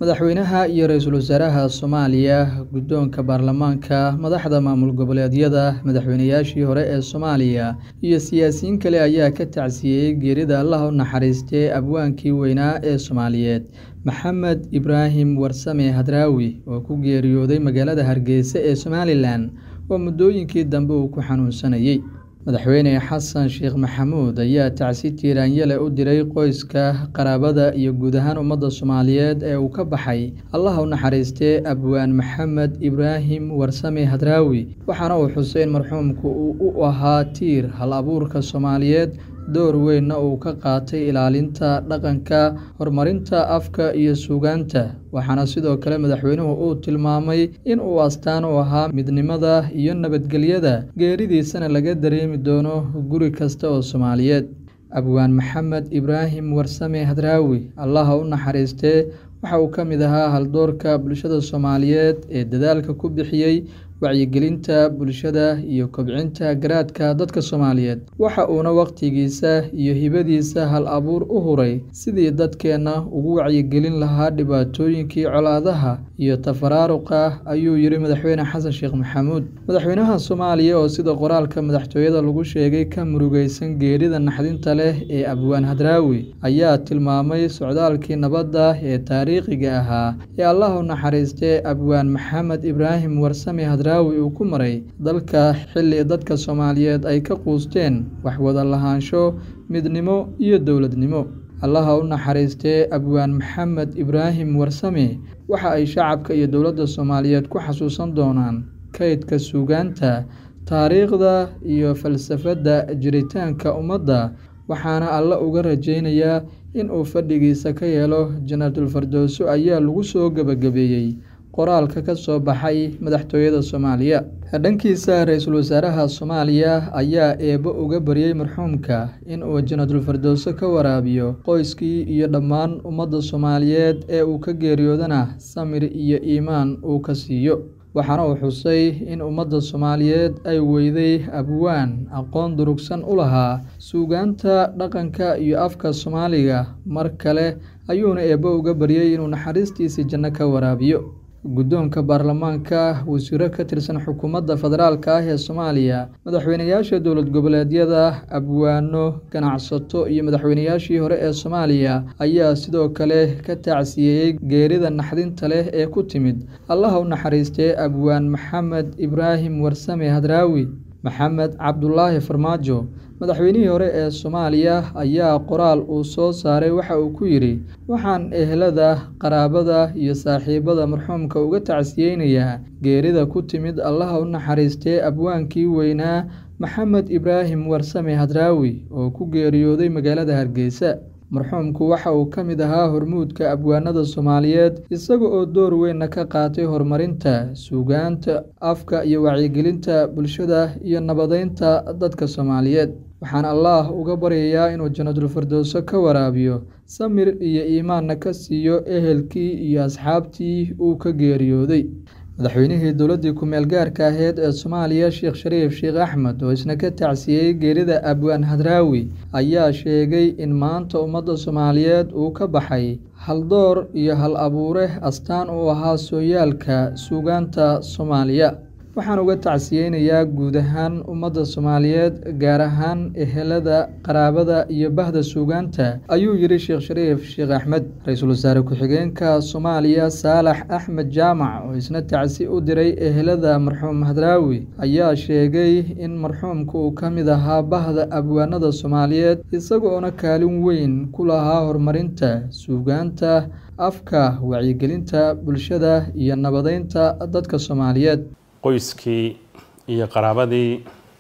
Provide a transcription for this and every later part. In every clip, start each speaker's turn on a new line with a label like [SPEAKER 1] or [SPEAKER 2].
[SPEAKER 1] madaxweynaha iyo ra'iisul wasaaraha Soomaaliya guddoonka baarlamaanka madaxda maamul goboleedyada madaxweynayaashii hore ee Soomaaliya iyo siyaasiyiin kale ayaa ka tacsiyay geerida Allah u naxariistay abwaankii weynaa ee Soomaaliyeed Maxamed Ibraahim Warsame Hadraawi oo ku geeriyooday magaalada Hargeysa ee Somaliland oo muddooyinkii dambe uu ku xanuunsanayay madaxweyne xasan sheekh maxamuud ayaa tacsi tiiraanyale u diray qoyska qaraabada iyo guud ahaan ummadda Soomaaliyeed ee uu ka baxay Allah u naxariistay abwaan Maxamed Ibraahim Warsame Hadraawi waxaana uu xuseen marxuumku uu ahaa tiir hal abuurka Soomaaliyeed door weyn uu ka qaatay ilaalinta dhaqanka horumarinta afka iyo suugaanta waxaana sidoo kale madaxweynuhu uu tilmaamay in uu astaan u ahaa midnimada iyo nabadgelyada geeridiisana laga dareemi doono guri kasta oo Soomaaliyeed abwaan Maxamed Ibraahim Warsame Hadraawi Allah u naxariistay waxa uu ka mid ahaa haldoorka bulshada Soomaaliyeed ee dadaalka ku bixiyay wacyigelinta bulshada iyo kobcinta garaadka dadka Soomaaliyeed waxa uuna waqtigiisa iyo hibadiisa hal abuur u huray sidii dadkeena ugu wacyigelin lahaa dhibaatooyinkii colaadaha iyo tafaraaruqa ayuu yiri madaxweyne xasan sheekh maxamuud madaxweynaha Soomaaliya oo sida qoraalka madaxtooyada lagu sheegay ka murugaysan geerida naxdinta leh ee abwaan Hadraawi ayaa tilmaamay socdaalkii nabadda ee taariikhiga ahaa ee Allah u naxariistay abwaan Maxamed Ibraahim Warsame Hadraawi uu ku maray dalka xilli dadka Soomaaliyeed ay ka quusteen wax wada lahaansho midnimo iyo dowladnimo Allah u naxariistay abwaan Maxamed Ibraahim Warsame waxa ay shacabka iyo dowladda Soomaaliyeed ku xasuusan doonaan kaydka suugaanta taariikhda iyo falsafada jiritaanka ummadda waxaana alla uga rajaynayaa in uu fadhigiisa ka yeelo Jannatul Firdaws ayaa lagu soo gabagabeeyay qoraalka ka soo baxay madaxtooyada Soomaaliya dhankiisa ra'iisul wasaaraha Soomaaliya ayaa eebo uga baryay marxuumka in uu Jannatul Firdaws ka waraabiyo qoyskii iyo dhammaan ummadda Soomaaliyeed ee uu ka geeriyoodana samir iyo iimaan uu ka siiyo waxaana uu xusay in ummadda Soomaaliyeed ay weyday abwaan aqoon durugsan u lahaa suugaanta dhaqanka iyo afka Soomaaliga mar kale ayuuna eebo uga baryay inuu naxariistiisa janno ka waraabiyo guddoonka baarlamaanka wasiiro ka tirsan xukuumadda federaalka ah ee Soomaaliya madaxweynayaasha dowlad goboleedyada abwaano ganacsato iyo madaxweynayaashii hore ee Soomaaliya ayaa sidoo kale ka tacsiyay geerida naxdinta leh ee ku timid Allah u naxariistay abwaan Maxamed Ibraahim Warsame Hadraawi Maxamed Cabdullaahi Farmaajo madaxweynihii hore ee Soomaaliya ayaa qoraal uu soo saaray waxa uu ku yiri waxaan ehelada qaraabada iyo saaxiibada marxuumka uga tacsiyeynayaa geerida ku timid Allah u naxariistay abwaankii weynaa Maxamed Ibraahim Warsame Hadraawi oo ku geeriyooday magaalada Hargeysa marxuumku waxa uu ka mid ahaa hormuudka abwaanada Soomaaliyeed isaga oo door weyn ka qaatay horumarinta suugaanta afka iyo wacyigelinta bulshada iyo nabadeynta dadka Soomaaliyeed waxaan Allah uga baryayaa inuu Jannatul Firdaws ka waraabiyo samir iyo iimaan ka siiyo ehelkii iyo asxaabtii uu ka geeriyooday madaxweynihii dowladda ku meel gaarka ahayd ee Soomaaliya Sheekh Shariif Sheekh Axmed oo isna ka tacsiyay geerida abwaan Hadraawi ayaa sheegay in maanta ummadda Soomaaliyeed uu ka baxay hal door iyo hal abuure astaan u ahaa sooyaalka suugaanta Soomaaliya waxaan uga tacsiyeynayaa guud ahaan ummadda Soomaaliyeed gaar ahaan ehelada qaraabada iyo bahda suugaanta ayuu yiri Sheekh Shariif Sheekh Axmed ra'iisul wasaare ku-xigeenka Soomaaliya Saalax Axmed Jaamac oo isna tacsi u diray ehelada marxuum Hadraawi ayaa sheegay in marxuumku uu ka mid ahaa bahda abwaanada Soomaaliyeed isagoona kaalin weyn ku lahaa horumarinta suugaanta afka wacyigelinta bulshada iyo nabadeynta dadka Soomaaliyeed
[SPEAKER 2] qoyskii iyo qaraabadii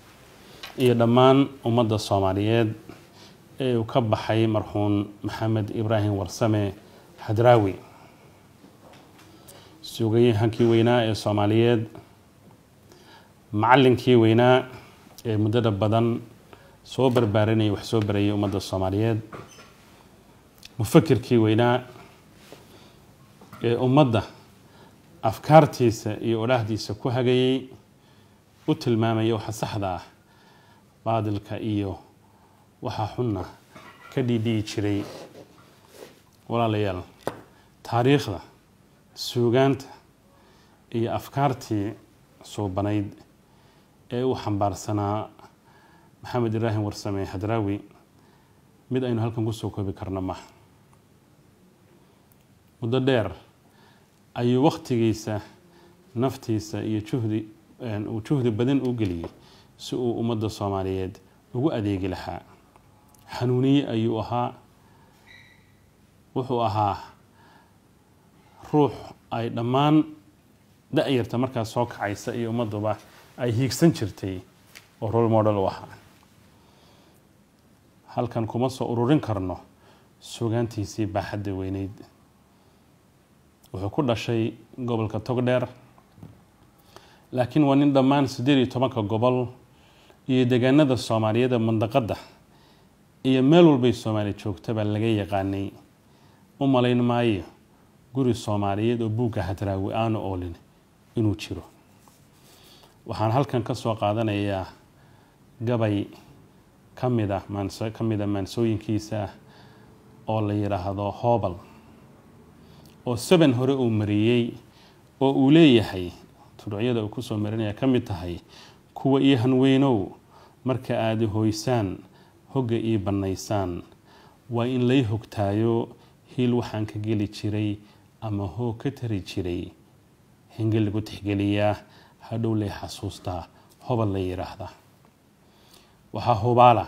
[SPEAKER 2] iyo dhammaan ummadda Soomaaliyeed ee uu ka baxay marxuum Maxamed Ibraahim Warsame Hadraawi suugayahankii weynaa ee Soomaaliyeed macallinkii weynaa ee muddada badan soo barbaarinayay wax soo barayay ummadda Soomaaliyeed mufakirkii weynaa ee ummadda afkaartiisa iyo oraahdiisa ku hagayay u tilmaamay waxa saxda ah baadilka iyo waxa xunna ka dhidhii jiray walaalayaal taariikhda suugaanta iyo afkaartii suubanayd ee uu xambaarsanaa maxamed ibraahim warsame hadraawi mid aynu halkan ku soo koobi karno maaha. muddo dheer ayuu waqtigiisa naftiisa iyo juhdi badan u geliyay si uu ummadda Soomaaliyeed ugu adeegi lahaa. xanuuniye ayuu ahaa, wuxuu ahaa ruux ay dhammaan da'yarta markaas soo kacaysa iyo ummadduba ay hiigsan jirtay oo role model u ahaa. halkan kuma soo ururin karno suugaantiisii baaxadda weyneyd. wuxuu ku dhashay gobolka Togdheer, laakiin waa nin dhammaan 18 gobol iyo deegaanada Soomaaliyeed mandaqada iyo meel walba Soomaali joogtaba laga yaqaanay. u malayn maayo guri Soomaaliyeed oo buugga Hadraawi aanu oolin inuu jiro. waxaan halkan ka soo qaadanayaa gabay kamida maansooyinkiisa oo la yiraahdo Hoobal, oo 7 hore uu mariyay oo uu leeyahay tuducyada uu ku soo marinaya kamid tahay kuwa ii hanweynow marka aad hoysaan hogga ii banaysaan waa in lay hogtaayo hiil waxaan ka geli jiray ama hoo ka tari jiray hingel lagu tixgeliyaa hadhow lay xasuustaa Hoobal la yiraahdaa. waxaa hubaala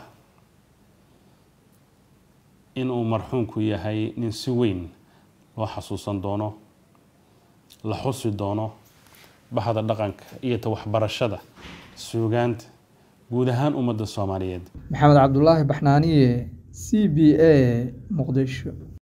[SPEAKER 2] inuu marxuumku yahay nin si weyn loo xasuusan doono, la xusi doono bahda dhaqanka iyo waxbarashada suugaanta guud ahaan ummadda Soomaaliyeed.
[SPEAKER 1] Maxamed Cabdullaahi Baxnaaniye, CBA, Muqdisho.